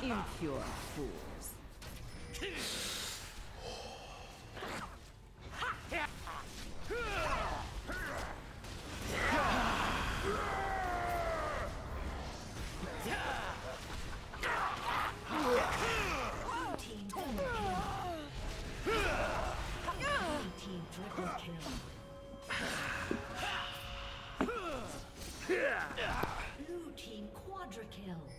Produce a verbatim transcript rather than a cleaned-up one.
Impure fools. Team double kill. Team triple kill. Blue team quadra kill.